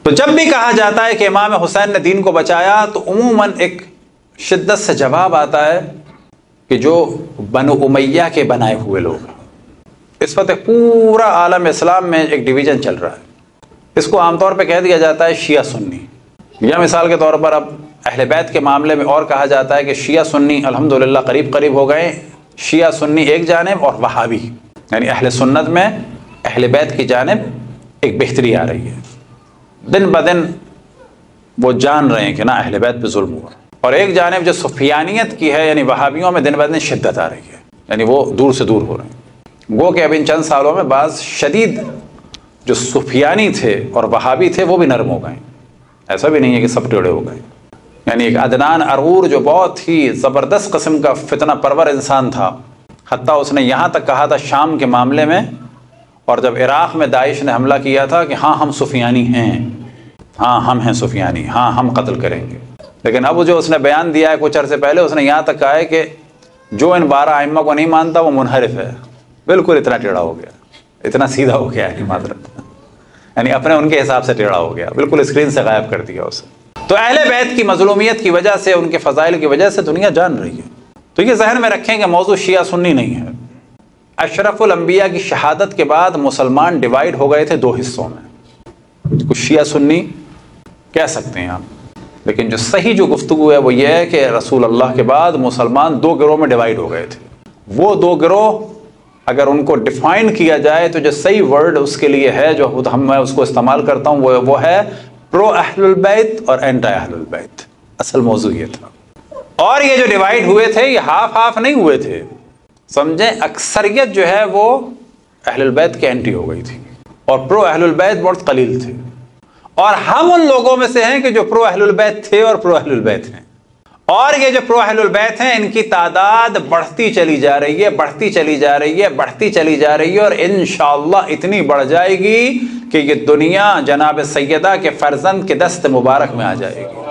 تو جب بھی کہا جاتا ہے کہ امام حسین نے دین کو بچایا تو عموماً ایک شدت سے جواب آتا ہے کہ جو بنو امیہ کے بنائے ہوئے لوگ ہیں. اس وقت پورا عالم اسلام میں ایک ڈویژن چل رہا ہے. اس کو عام طور پہ کہہ دیا جاتا ہے شیعہ سنی، یا مثال کے طور پر اب اہل بیت کے معاملے میں اور کہا جاتا ہے کہ شیعہ سنی الحمدللہ قریب قریب ہو گئے. شیعہ سنی ایک جانب اور وہابی یعنی اہل سنت میں اہل بیت کی جانب ایک بہتری آ رہی ہے. دن بدن وہ جان رہے ہیں کہ نا اہل بیت پہ ظلم ہوا، اور ایک جانب جو سفیانیت کی ہے یعنی وہابیوں میں دن بدن شدت آ رہی ہے، یعنی وہ دور سے دور ہو رہے ہیں. گو کہ اب ان چند سالوں میں بعض شدید جو سفیانی تھے اور وہابی تھے وہ بھی نرم ہو گئے. ایسا بھی نہیں ہے کہ سب ٹیڑے ہو گئے. یعنی ایک عدنان ارور جو بہت ہی زبردست قسم کا فتنہ پرور انسان تھا، حتیٰ اس نے یہاں تک کہا تھا شام کے معاملے میں، اور جب عراق میں داعش نے حملہ کیا تھا کہ ہاں ہم سفیانی ہیں، ہاں ہم ہیں سفیانی، ہاں ہم قتل کریں گے. لیکن اب جو اس نے بیان دیا ہے کچھ عرصے پہلے، اس نے یہاں تک کہا ہے کہ جو ان 12 ائمہ کو نہیں مانتا وہ منحرف ہے. بالکل اتنا ٹیڑھا ہو گیا، اتنا سیدھا ہو گیا ہے معذرت، یعنی اپنے ان کے حساب سے ٹیڑھا ہو گیا، بالکل اسکرین سے غائب کر دیا اسے. تو اہل بیت کی مظلومیت کی وجہ سے، ان کے فضائل کی وجہ سے دنیا جان رہی ہے. تو یہ ذہن میں رکھیں کہ موضوع شیعہ سنی نہیں ہے. اشرف الانبیاء کی شہادت کے بعد مسلمان ڈیوائیڈ ہو گئے تھے 2 حصوں میں. کچھ شیعہ سنی کہہ سکتے ہیں آپ، لیکن جو صحیح جو گفتگو ہے وہ یہ ہے کہ رسول اللہ کے بعد مسلمان 2 گروہ میں ڈیوائیڈ ہو گئے تھے. وہ 2 گروہ اگر ان کو ڈیفائن کیا جائے تو جو صحیح ورڈ اس کے لیے ہے، جو میں اس کو استعمال کرتا ہوں، وہ ہے پرو اہل البیت اور اینٹی اہل البیت. اصل موضوع یہ تھا. اور یہ جو ڈیوائیڈ ہوئے تھے یہ ہاف نہیں ہوئے تھے، سمجھیں. اکثریت جو ہے وہ اہل البیت کے اینٹی ہو گئی تھی اور پرو اہل البیت بہت قلیل تھے. اور ہم ان لوگوں میں سے ہیں کہ جو پرو اہل البیت تھے اور پرو اہل البیت ہیں. اور یہ جو پرو اہل البیت ہیں ان کی تعداد بڑھتی چلی جا رہی ہے، بڑھتی چلی جا رہی ہے، بڑھتی چلی جا رہی ہے، اور انشاءاللہ اتنی بڑھ جائے گی کہ یہ دنیا جناب سیدہ کے فرزند کے دست مبارک میں آ جائے گی.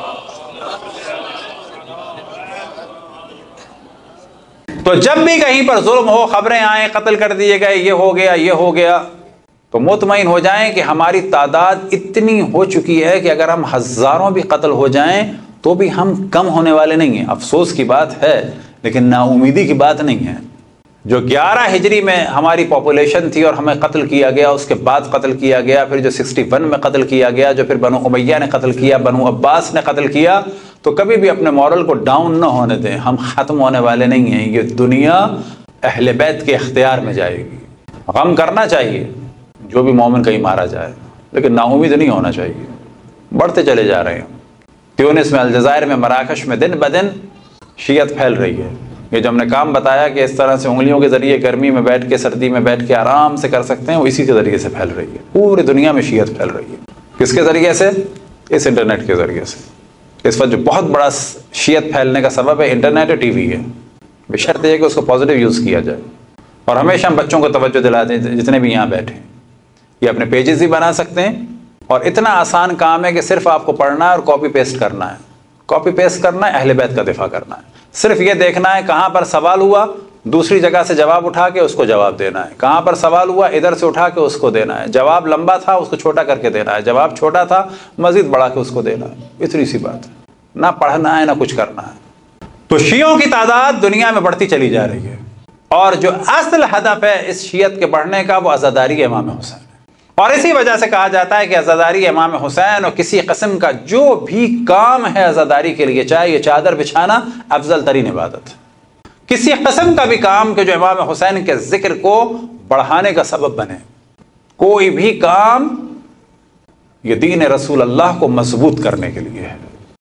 تو جب بھی کہیں پر ظلم ہو، خبریں آئیں قتل کر دیے گئے، یہ ہو گیا یہ ہو گیا، تو مطمئن ہو جائیں کہ ہماری تعداد اتنی ہو چکی ہے کہ اگر ہم ہزاروں بھی قتل ہو جائیں تو بھی ہم کم ہونے والے نہیں ہیں. افسوس کی بات ہے لیکن نا امیدی کی بات نہیں ہے. جو 11 ہجری میں ہماری پاپولیشن تھی اور ہمیں قتل کیا گیا، اس کے بعد قتل کیا گیا، پھر جو 61 میں قتل کیا گیا، جو پھر بنو امیہ نے قتل کیا، بنو عباس نے قتل کیا، تو کبھی بھی اپنے مورل کو ڈاؤن نہ ہونے دیں. ہم ختم ہونے والے نہیں ہیں. یہ دنیا اہل بیت کے اختیار میں جائے گی. غم کرنا چاہیے جو بھی مومن کہیں مارا جائے، لیکن نا امید نہیں ہونا چاہیے. بڑھتے چلے جا رہے ہیں. تیونس میں، الجزائر میں، مراکش میں دن بدن شیعت پھیل رہی ہے. یہ جو ہم نے کام بتایا کہ اس طرح سے انگلیوں کے ذریعے گرمی میں بیٹھ کے، سردی میں بیٹھ کے آرام سے کر سکتے ہیں، وہ اسی کے ذریعے سے پھیل رہی ہے. پوری دنیا میں شیعت پھیل رہی ہے. کس کے ذریعے سے؟ اس انٹرنیٹ کے ذریعے سے. اس وقت جو بہت بڑا شیعت پھیلنے کا سبب ہے انٹرنیٹ اور ٹی وی ہے. بشرط یہ کہ اس کو پازیٹیو یوز کیا جائے. اور ہمیشہ ہم بچوں کو توجہ دلاتے ہیں جتنے بھی یہاں بیٹھے ہیں. یہ اپنے پیجز بھی بنا سکتے ہیں، اور اتنا آسان کام ہے کہ صرف آپ کو پڑھنا ہے اور کاپی پیسٹ کرنا ہے. کاپی پیسٹ کرنا ہے، اہل بیت کا دفاع کرنا ہے. صرف یہ دیکھنا ہے کہاں پر سوال ہوا، دوسری جگہ سے جواب اٹھا کے اس کو جواب دینا ہے. کہاں پر سوال ہوا، ادھر سے اٹھا کے اس کو دینا ہے. جواب لمبا تھا، اس کو چھوٹا کر کے دینا ہے. جواب چھوٹا تھا، مزید بڑھا کے اس کو دینا ہے. اتنی سی بات ہے. نہ پڑھنا ہے نہ کچھ کرنا ہے. تو شیعوں کی تعداد دنیا میں بڑھتی چلی جا رہی ہے، اور جو اصل ہدف ہے اس شیعت کے بڑھنے کا وہ عزاداری امام حسین ہے. اور اسی وجہ سے کہا جاتا ہے کہ عزاداری امام حسین، اور کسی قسم کا جو بھی کام ہے عزاداری کے لیے، چاہے یہ چادر بچھانا افضل ترین عبادت ہے. کسی قسم کا بھی کام کہ جو امام حسین کے ذکر کو بڑھانے کا سبب بنے، کوئی بھی کام یہ دین رسول اللہ کو مضبوط کرنے کے لیے ہے.